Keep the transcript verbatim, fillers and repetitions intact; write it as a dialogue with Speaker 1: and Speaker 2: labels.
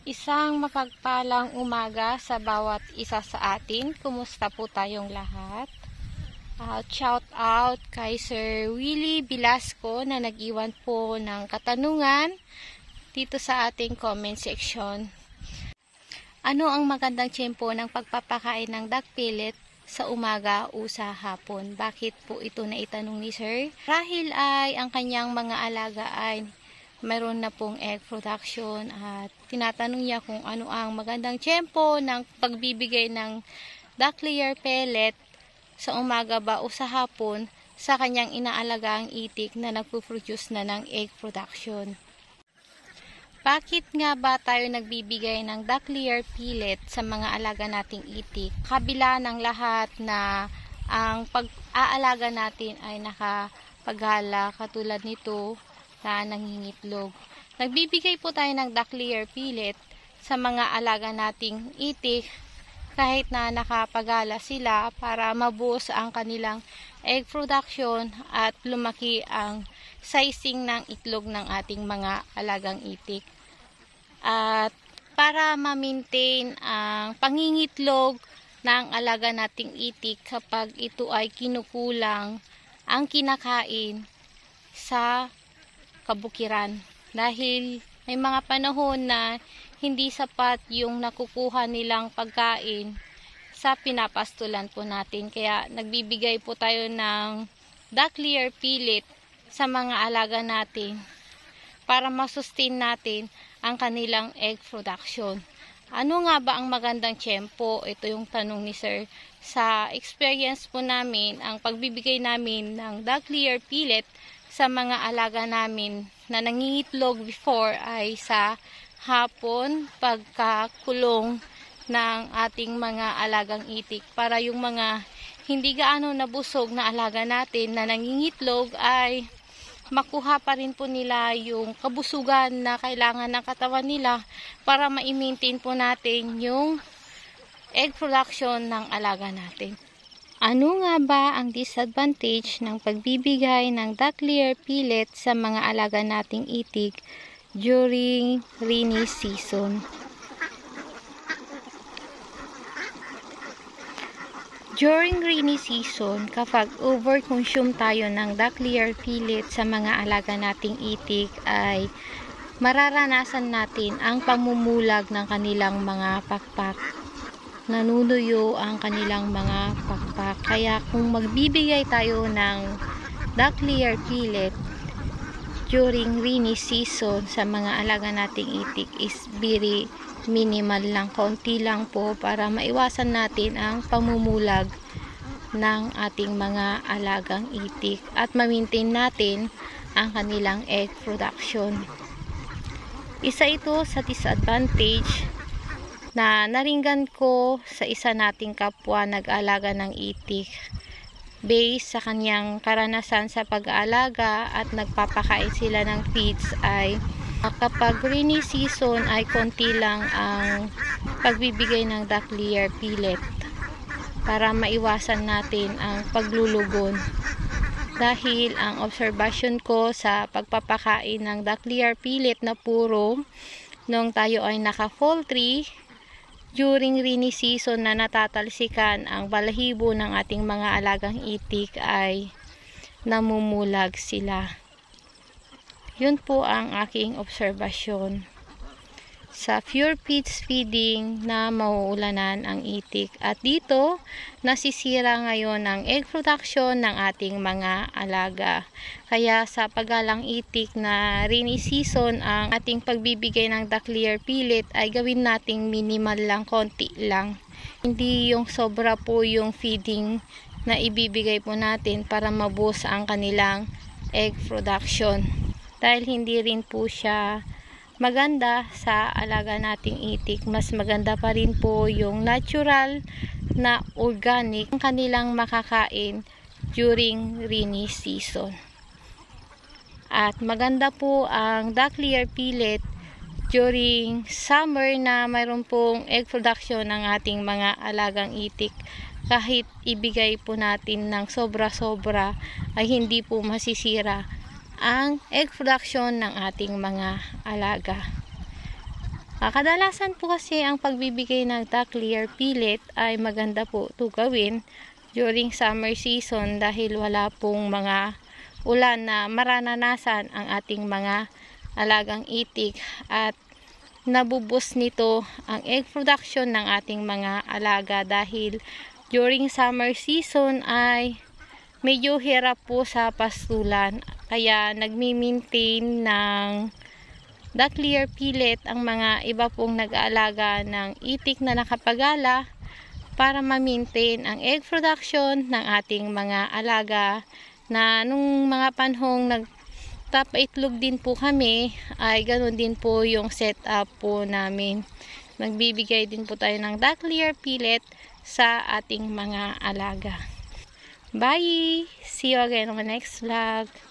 Speaker 1: Isang mapagpalang umaga sa bawat isa sa atin. Kumusta po tayong lahat? Uh, shout out kay Sir Willie Velasco na nag-iwan po ng katanungan dito sa ating comment section. Ano ang magandang tiyempo ng pagpapakain ng duck pellet sa umaga o sa hapon? Bakit po ito na itanong ni Sir? Rahil ay ang kanyang mga alaga ay mayroon na pong egg production at tinatanong niya kung ano ang magandang tiyempo ng pagbibigay ng duck layer pellet sa umaga ba o sa hapon sa kanyang inaalagaang itik na nagpo-produce na ng egg production. Bakit nga ba tayo nagbibigay ng duck layer pellet sa mga alaga nating itik? Kabila ng lahat na ang pag-aalaga natin ay nakapaghala katulad nito na nangingitlog. Nagbibigay po tayo ng duck layer pellet sa mga alaga nating itik kahit na nakapagala sila para mabuos ang kanilang egg production at lumaki ang sizing ng itlog ng ating mga alagang itik. At para ma-maintain ang pangingitlog ng alaga nating itik kapag ito ay kinukulang ang kinakain sa kabukiran. Dahil may mga panahon na hindi sapat yung nakukuha nilang pagkain sa pinapastulan po natin. Kaya nagbibigay po tayo ng duck layer pellet sa mga alaga natin para masustain natin ang kanilang egg production. Ano nga ba ang magandang tiyempo? Ito yung tanong ni Sir. Sa experience po namin, ang pagbibigay namin ng duck layer pellet sa mga alaga namin na nangingitlog before ay sa hapon pagkakulong ng ating mga alagang itik para yung mga hindi gaano nabusog na alaga natin na nangingitlog ay makuha pa rin po nila yung kabusugan na kailangan ng katawan nila para ma-maintain po natin yung egg production ng alaga natin. Ano nga ba ang disadvantage ng pagbibigay ng duck layer pellet sa mga alaga nating itik during rainy season? During rainy season, kapag overconsume tayo ng duck layer pellet sa mga alaga nating itik ay mararanasan natin ang pamumulag ng kanilang mga pakpak. Nanunuyo ang kanilang mga pakpak. Kaya kung magbibigay tayo ng duck layer pellet during rainy season sa mga alaga nating itik is very minimal lang, konti lang po para maiwasan natin ang pamumulag ng ating mga alagang itik at ma-maintain natin ang kanilang egg production. Isa ito sa disadvantage na naringgan ko sa isa nating kapwa nag-alaga ng itik. Based sa kanyang karanasan sa pag-aalaga at nagpapakain sila ng feeds ay kapag rainy season ay konti lang ang pagbibigay ng duck layer pellet para maiwasan natin ang paglulugon. Dahil ang observation ko sa pagpapakain ng duck layer pellet na puro nung tayo ay naka-poultry during rainy season na natatalsikan ang balahibo ng ating mga alagang itik ay namumulag sila. Yun po ang aking obserbasyon sa pure feeds feeding na mauulanan ang itik. At dito, nasisira ngayon ang egg production ng ating mga alaga. Kaya sa paggalang itik na rainy season, ang ating pagbibigay ng duck layer pellet ay gawin nating minimal lang, konti lang. Hindi yung sobra po yung feeding na ibibigay po natin para mabuos ang kanilang egg production. Dahil hindi rin po siya maganda sa alaga nating itik. Mas maganda pa rin po yung natural na organic ang kanilang makakain during rainy season. At maganda po ang duck layer pellet during summer na mayroon pong egg production ng ating mga alagang itik. Kahit ibigay po natin ng sobra-sobra ay hindi po masisira ang egg production ng ating mga alaga. Uh, kadalasan po kasi ang pagbibigay ng duck layer pellet ay maganda po ito gawin during summer season dahil wala pong mga ulan na maranasan ang ating mga alagang itik at nabubus nito ang egg production ng ating mga alaga dahil during summer season ay medyo hirap po sa pastulan kaya nagmi-maintain ng duck layer pellet ang mga iba pong nag-aalaga ng itik na nakapagala para ma-maintain ang egg production ng ating mga alaga na nung mga panhong nagtapaitlog din po kami ay ganoon din po yung setup po namin. Nagbibigay din po tayo ng duck layer pellet sa ating mga alaga. Bye! See you again on my next vlog.